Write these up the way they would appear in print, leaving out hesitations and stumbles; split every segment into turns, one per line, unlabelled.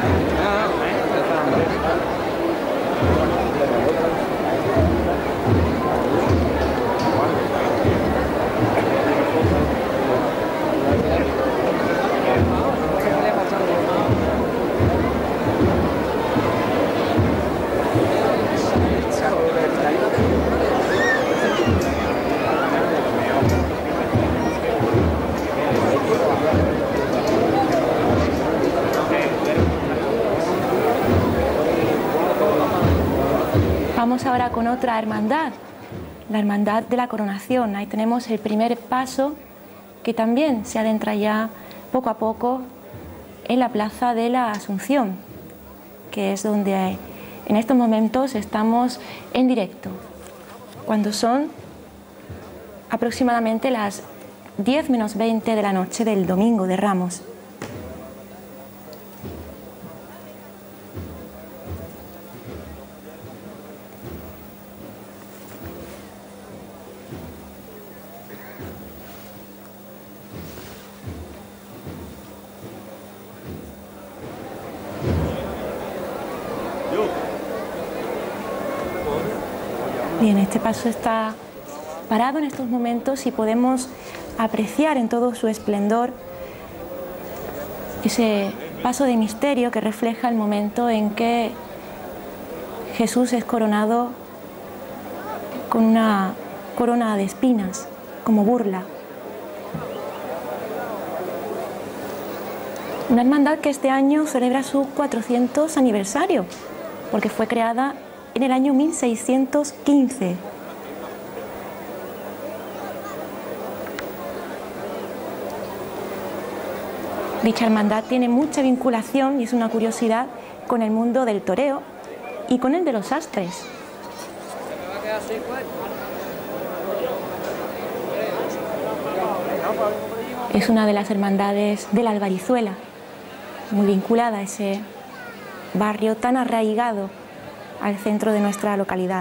Vamos ahora con otra hermandad, la hermandad de la coronación. Ahí tenemos el primer paso que también se adentra ya poco a poco en la plaza de la Asunción, que es donde en estos momentos estamos en directo, cuando son aproximadamente las 10 menos 20 de la noche del Domingo de Ramos. Bien, este paso está parado en estos momentos y podemos apreciar en todo su esplendor ese paso de misterio que refleja el momento en que Jesús es coronado con una corona de espinas, como burla. Una hermandad que este año celebra su 400 aniversario, porque fue creada en el año 1615. Dicha hermandad tiene mucha vinculación, y es una curiosidad, con el mundo del toreo y con el de los sastres. Es una de las hermandades de la Albarizuela, muy vinculada a ese barrio tan arraigado al centro de nuestra localidad.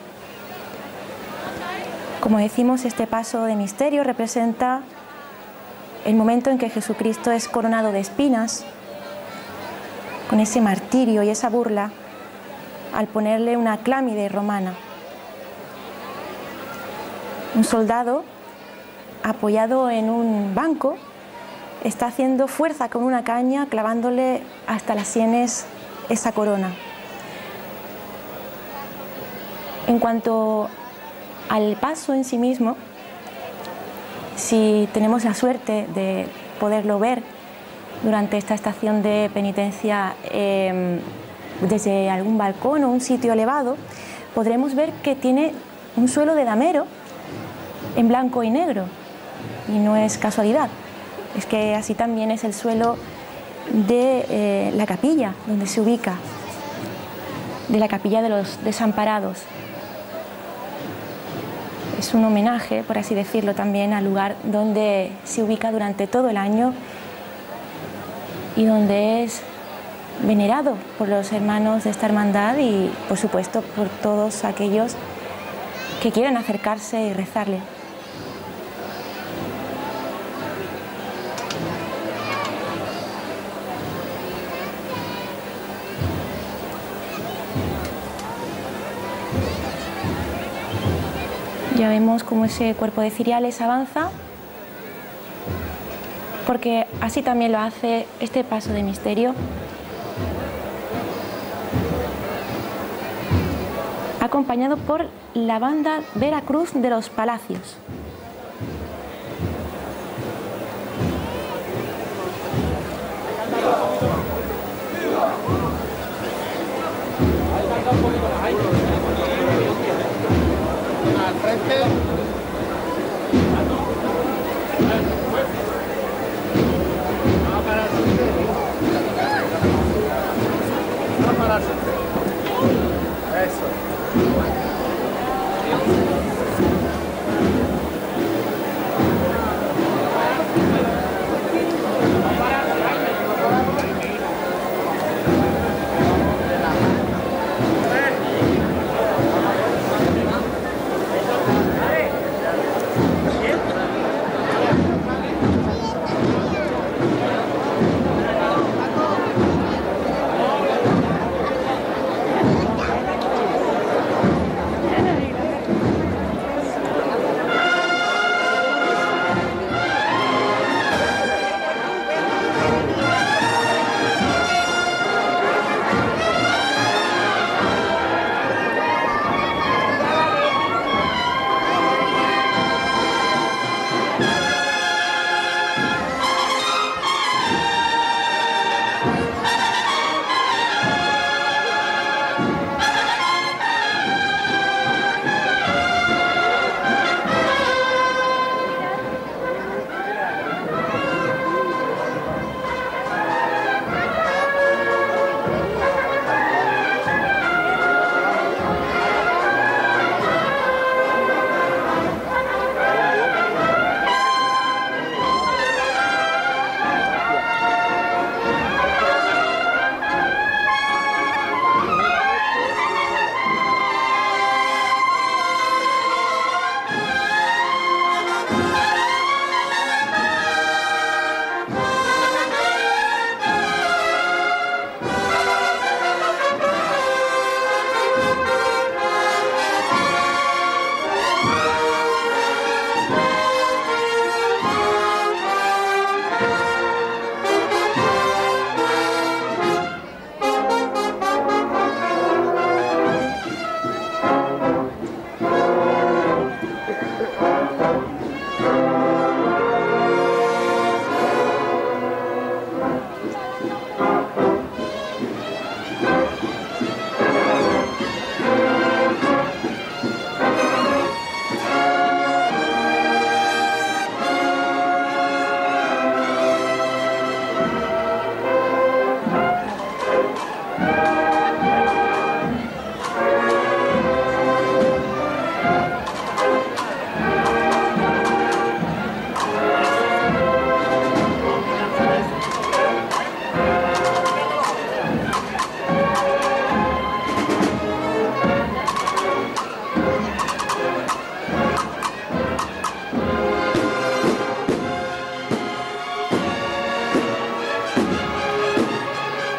Como decimos, este paso de misterio representa el momento en que Jesucristo es coronado de espinas, con ese martirio y esa burla, al ponerle una clámide romana. Un soldado, apoyado en un banco, está haciendo fuerza con una caña, clavándole hasta las sienes esa corona. En cuanto al paso en sí mismo, si tenemos la suerte de poderlo ver durante esta estación de penitencia desde algún balcón o un sitio elevado, podremos ver que tiene un suelo de damero en blanco y negro, y no es casualidad, es que así también es el suelo de la capilla donde se ubica, de la capilla de los desamparados. Es un homenaje, por así decirlo, también al lugar donde se ubica durante todo el año y donde es venerado por los hermanos de esta hermandad y, por supuesto, por todos aquellos que quieran acercarse y rezarle. Ya vemos cómo ese cuerpo de ciriales avanza, porque así también lo hace este paso de misterio, acompañado por la banda Veracruz de los Palacios.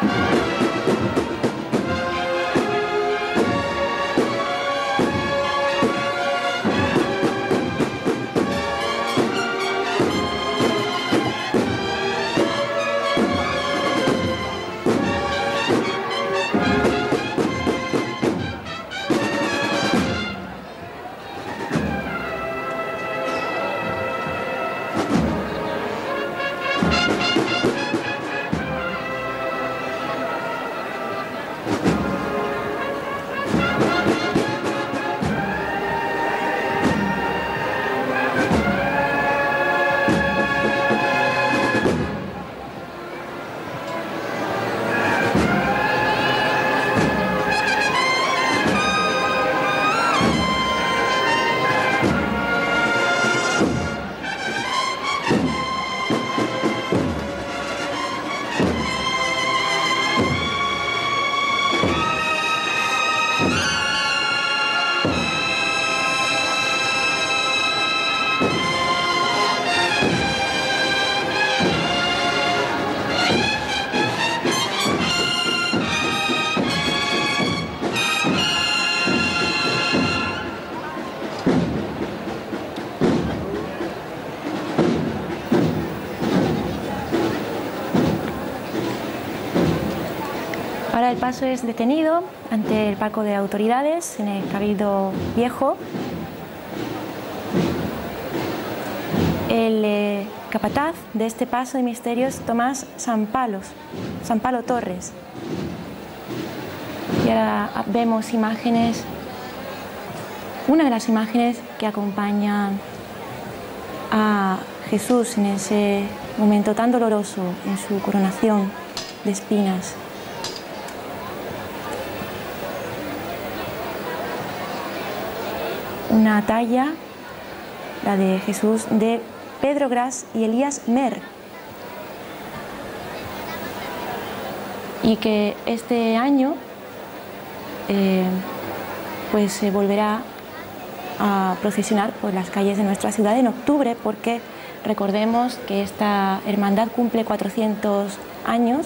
Ahora el paso es detenido ante el palco de autoridades en el Cabildo Viejo. El capataz de este paso de misterio es Tomás Sampalo Torres. Y ahora vemos imágenes, una de las imágenes que acompañan a Jesús en ese momento tan doloroso en su coronación de espinas. Una talla, la de Jesús, de Pedro Gras y Elías Mer, y que este año pues se volverá a procesionar por las calles de nuestra ciudad en octubre, porque recordemos que esta hermandad cumple 400 años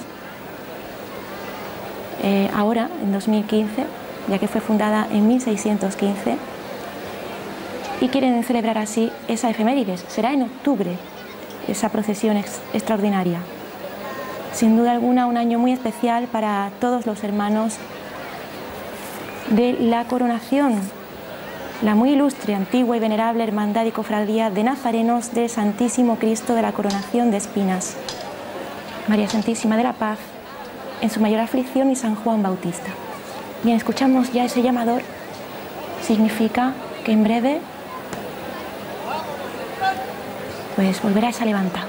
ahora, en 2015, ya que fue fundada en 1615. Y quieren celebrar así esa efemérides. Será en octubre esa procesión extraordinaria. Sin duda alguna, un año muy especial para todos los hermanos de la Coronación, la muy ilustre, antigua y venerable Hermandad y Cofradía de Nazarenos del Santísimo Cristo de la Coronación de Espinas, María Santísima de la Paz en su mayor aflicción y San Juan Bautista. Bien, escuchamos ya ese llamador. Significa que en breve pues volverás a levantar.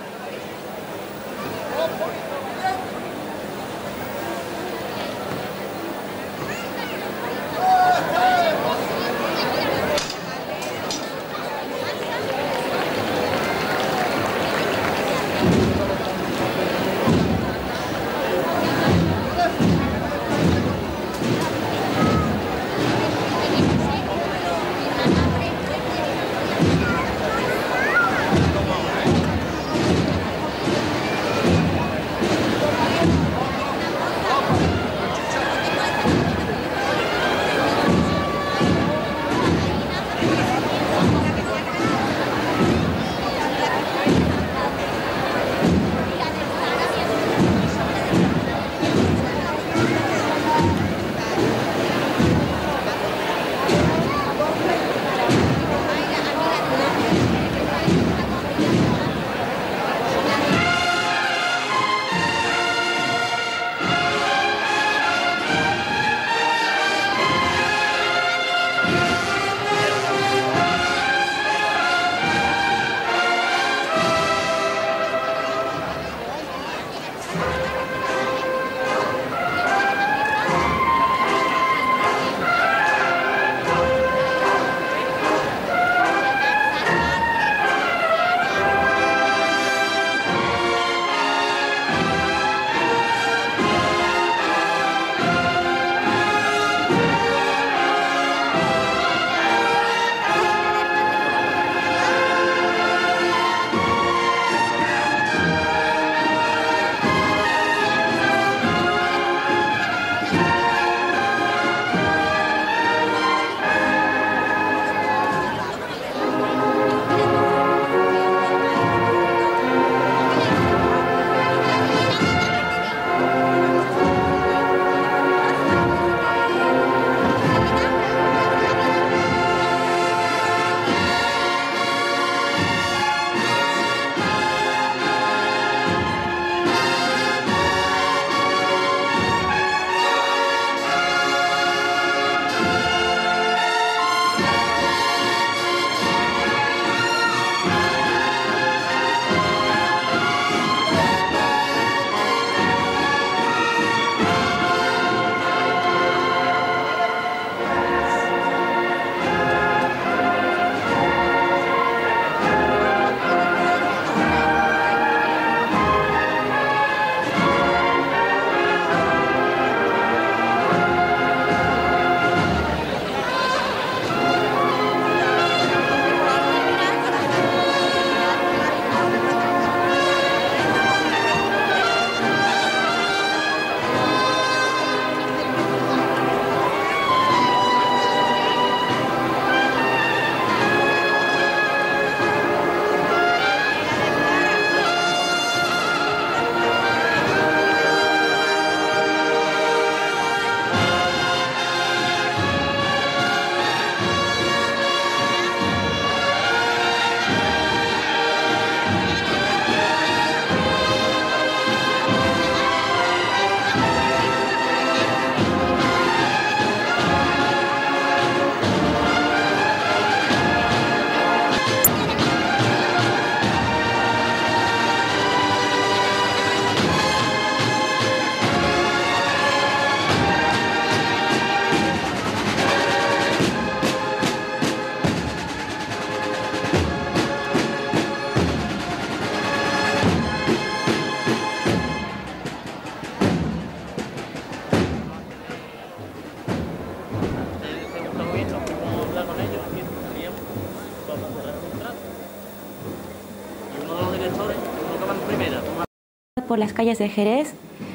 por las calles de Jerez.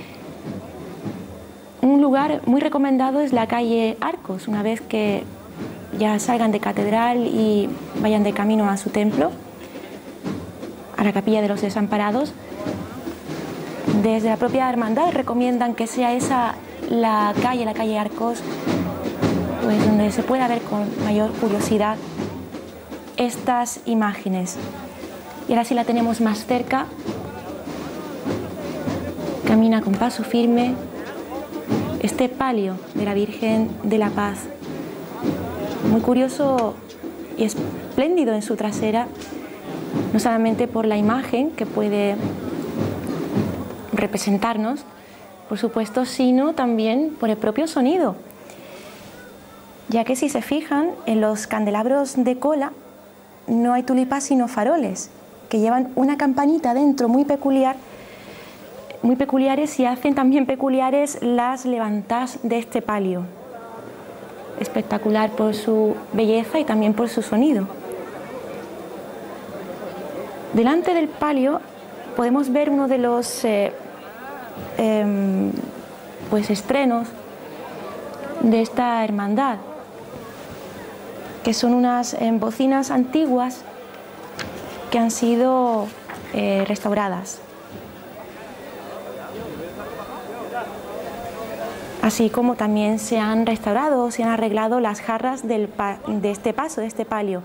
Un lugar muy recomendado es la calle Arcos, una vez que ya salgan de catedral y vayan de camino a su templo, a la capilla de los Desamparados. Desde la propia hermandad recomiendan que sea esa la calle Arcos, pues donde se pueda ver con mayor curiosidad estas imágenes. Y ahora sí la tenemos más cerca. Camina con paso firme este palio de la Virgen de la Paz, muy curioso y espléndido en su trasera, no solamente por la imagen que puede representarnos, por supuesto, sino también por el propio sonido, ya que si se fijan en los candelabros de cola no hay tulipas sino faroles que llevan una campanita dentro muy peculiares, y hacen también peculiares las levantadas de este palio. Espectacular por su belleza y también por su sonido. Delante del palio podemos ver uno de los estrenos de esta hermandad, que son unas bocinas antiguas que han sido restauradas, así como también se han restaurado, se han arreglado las jarras de este paso, de este palio.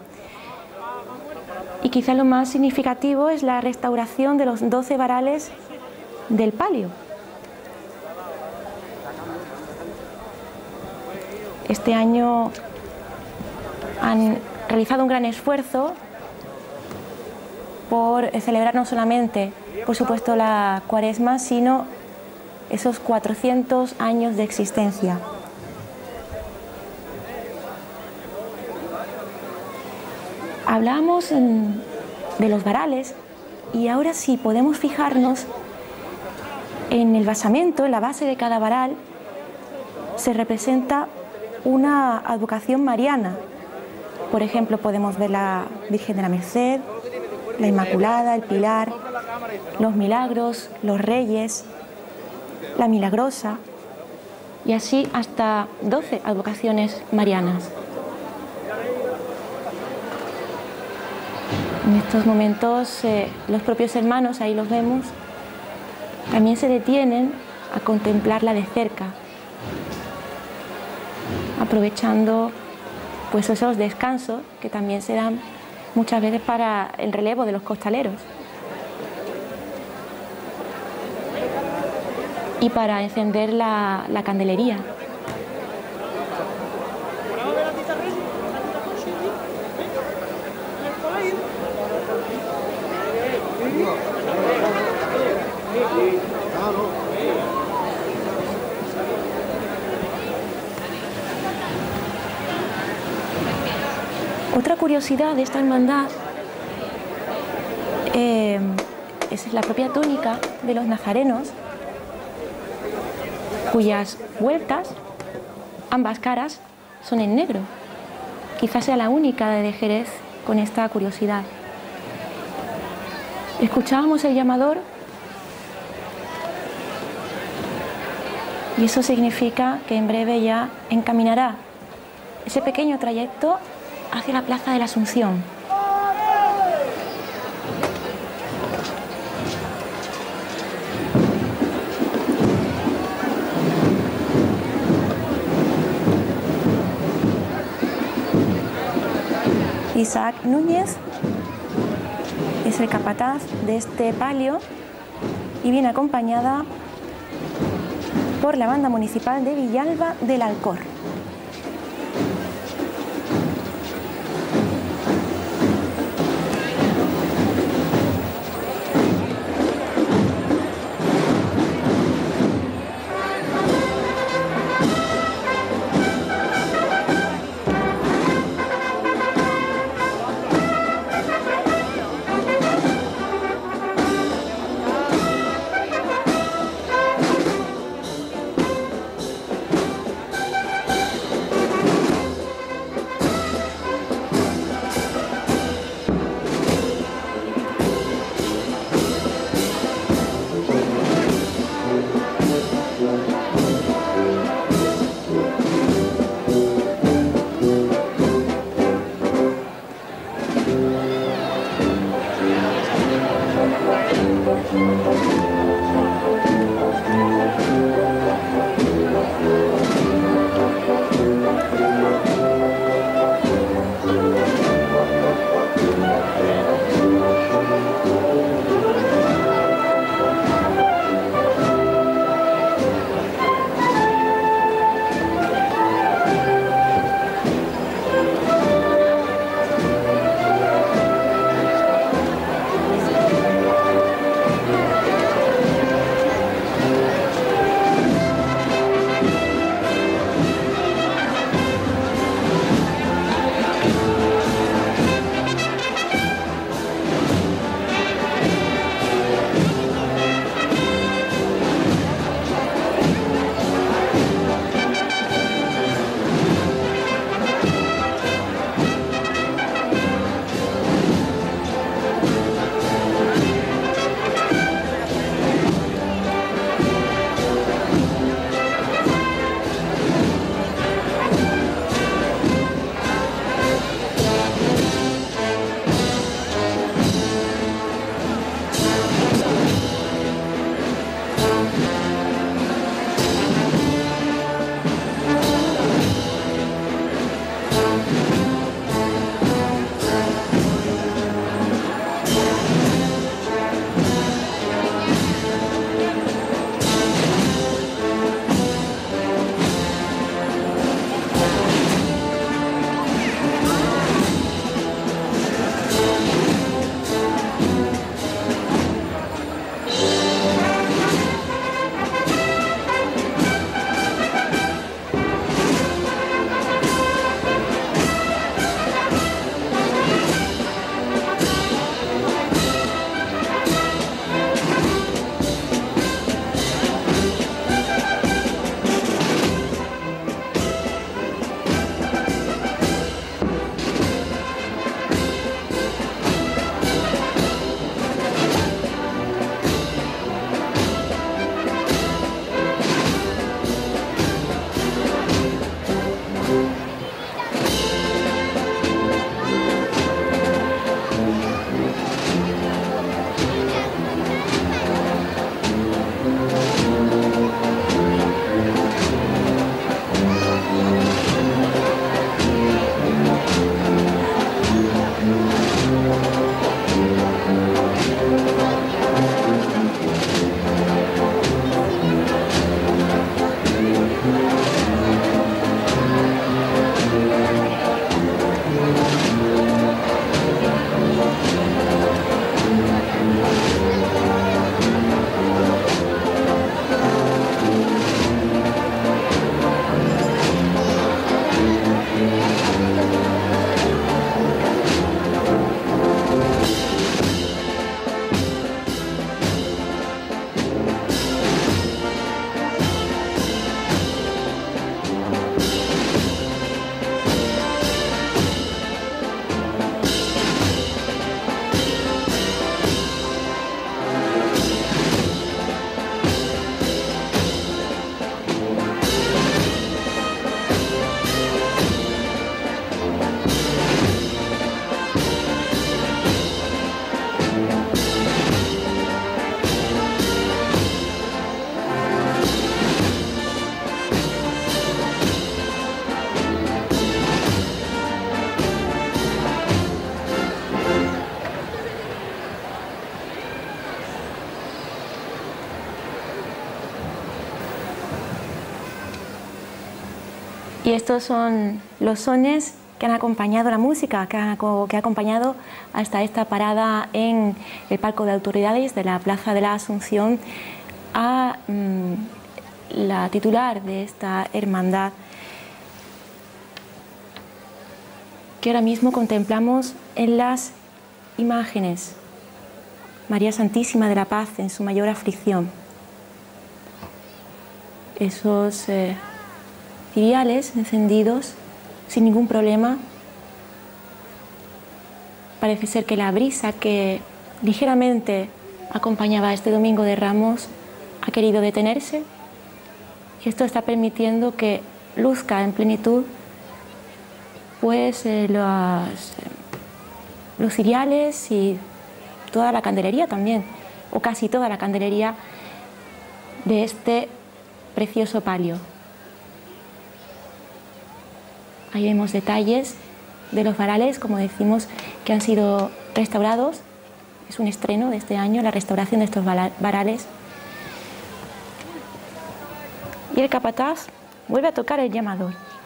Y quizá lo más significativo es la restauración de los 12 varales del palio. Este año han realizado un gran esfuerzo por celebrar no solamente, por supuesto, la Cuaresma, sino esos 400 años de existencia. Hablábamos de los varales y ahora sí podemos fijarnos en el basamento, en la base de cada varal, se representa una advocación mariana. Por ejemplo, podemos ver la Virgen de la Merced, la Inmaculada, el Pilar, los Milagros, los Reyes, la Milagrosa, y así hasta 12 advocaciones marianas. En estos momentos los propios hermanos, ahí los vemos, también se detienen a contemplarla de cerca, aprovechando pues esos descansos que también se dan muchas veces para el relevo de los costaleros y para encender la candelería. Otra curiosidad de esta hermandad es la propia túnica de los nazarenos, cuyas vueltas, ambas caras, son en negro. Quizás sea la única de Jerez con esta curiosidad. Escuchábamos el llamador y eso significa que en breve ya encaminará ese pequeño trayecto hacia la Plaza de la Asunción. Isaac Núñez es el capataz de este palio y viene acompañada por la banda municipal de Villalba del Alcor. Y estos son los sones que han acompañado la música, que ha acompañado hasta esta parada en el palco de autoridades de la Plaza de la Asunción a la titular de esta hermandad, que ahora mismo contemplamos en las imágenes. María Santísima de la Paz en su mayor aflicción. Esos ciriales encendidos sin ningún problema. Parece ser que la brisa que ligeramente acompañaba este Domingo de Ramos ha querido detenerse, y esto está permitiendo que luzca en plenitud pues los ciriales y toda la candelería también, o casi toda la candelería de este precioso palio. Ahí vemos detalles de los varales, como decimos, que han sido restaurados. Es un estreno de este año, la restauración de estos varales. Y el capataz vuelve a tocar el llamador.